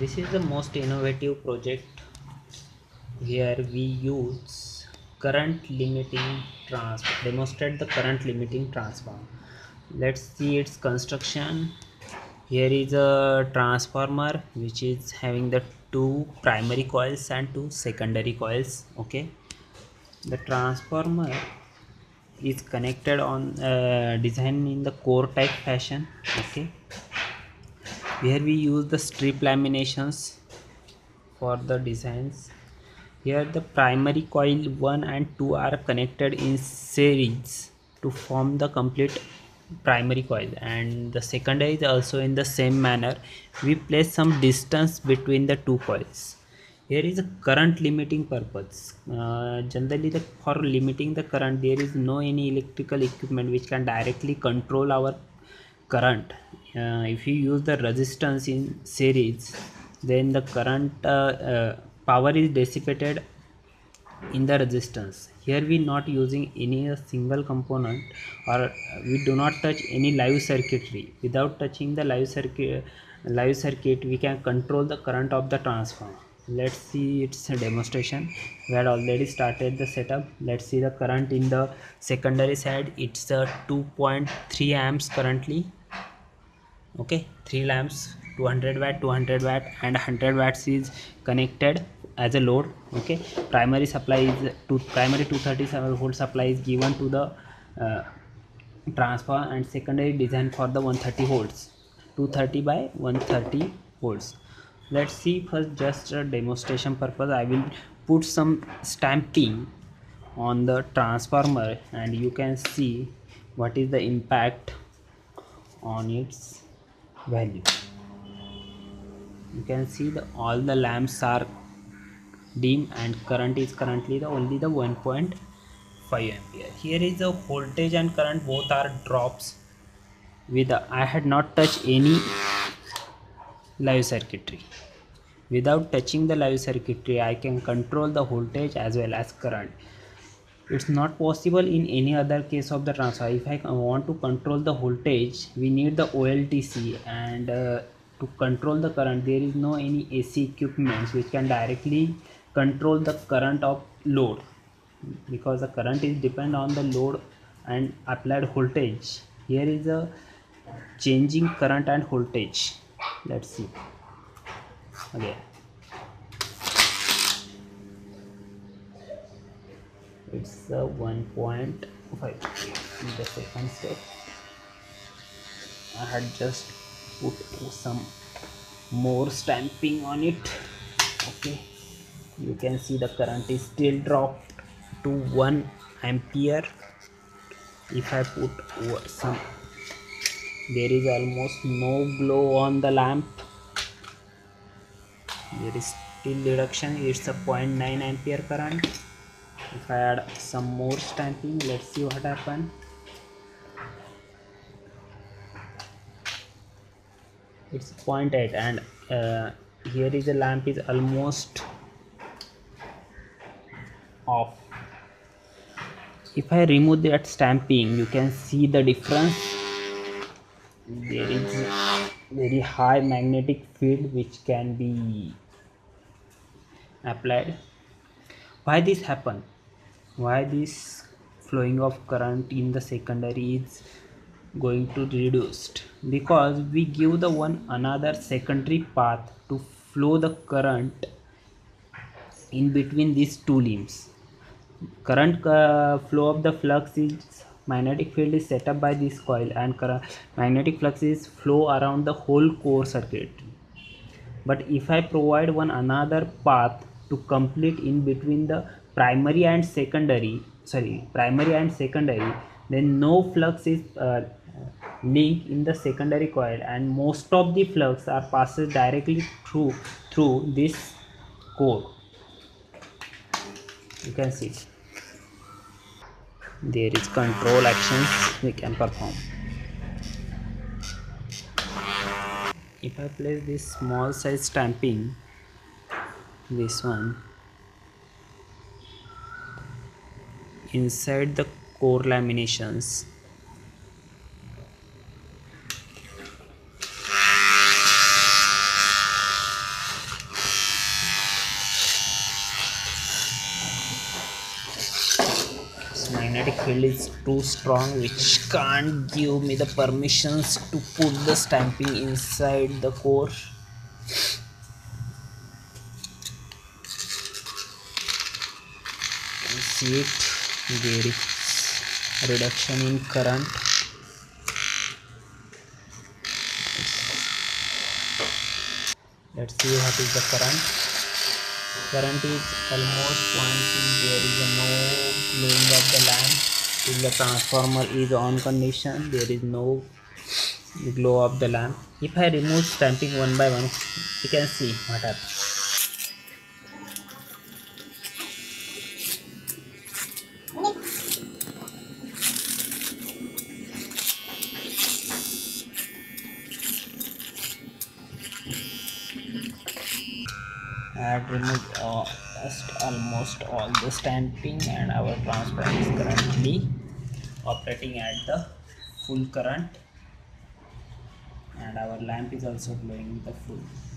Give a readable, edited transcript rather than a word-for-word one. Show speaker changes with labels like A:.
A: This is the most innovative project. Here we use current limiting demonstrate the current limiting transform. Let's see its construction. Here is a transformer which is having the two primary coils and two secondary coils. Okay, the transformer is connected on design in the core type fashion. Okay, here we use the strip laminations for the designs. Here the primary coil 1 and 2 are connected in series to form the complete primary coil, and the secondary is also in the same manner. We place some distance between the two coils. Here is a current limiting purpose. Generally for limiting the current there is no any electrical equipment which can directly control our current. If you use the resistance in series, then the current power is dissipated in the resistance. Here we not using any single component, or we do not touch any live circuitry. Without touching the live circuit we can control the current of the transformer. Let's see its demonstration. We had already started the setup. Let's see the current in the secondary side. It's a 2.3 amps currently. Okay, 3 lamps, 200 watt, 200 watt and 100 watts is connected as a load. Okay, primary supply is to primary 230 volt supply is given to the uh, transformer, and secondary design for the 130 volts, 230 by 130 volts. Let's see first, just a demonstration purpose I will put some stamping on the transformer, and you can see what is the impact on its value. You can see all the lamps are dim and current is currently only the 1.5 ampere. Here is the voltage and current, both are drops. With I had not touched any live circuitry. Without touching the live circuitry I can control the voltage as well as current. It's not possible in any other case of the transformer. If I want to control the voltage, we need the OLTC, and to control the current there is no any AC equipment which can directly control the current of load, because the current is depend on the load and applied voltage. Here is a changing current and voltage. Let's see again. It's 1.5 in the second step. I had just put some more stamping on it. Okay, you can see the current is still dropped to 1 ampere. If I put some, there is almost no glow on the lamp. There is still reduction. It's a 0.9 ampere current. If I add some more stamping, let's see what happens. It's 0.8, and here is the lamp is almost off. If I remove that stamping, you can see the difference. There is very high magnetic field which can be applied. Why this happen? Why this flowing of current in the secondary is going to reduced? Because we give the one another secondary path to flow the current in between these two limbs. Current flow of the flux is magnetic field is set up by this coil, and magnetic flux is flow around the whole core circuit. But if I provide one another path to complete in between the primary and secondary, then no flux is linked in the secondary coil, and most of the flux are passes directly through this core. You can see there is control actions we can perform. If I place this small size stamping, this one, inside the core laminations, field is too strong, which can't give me the permissions to put the stamping inside the core. You can see it, there is reduction in current. Let's see what is the current. Current is almost pointing, there is a no glowing of the lamp till the transformer is on condition, there is no glow of the lamp. If I remove stamping one by one, you can see what happens. I have removed almost all the stamping, and our transformer is currently operating at the full current, and our lamp is also glowing the full.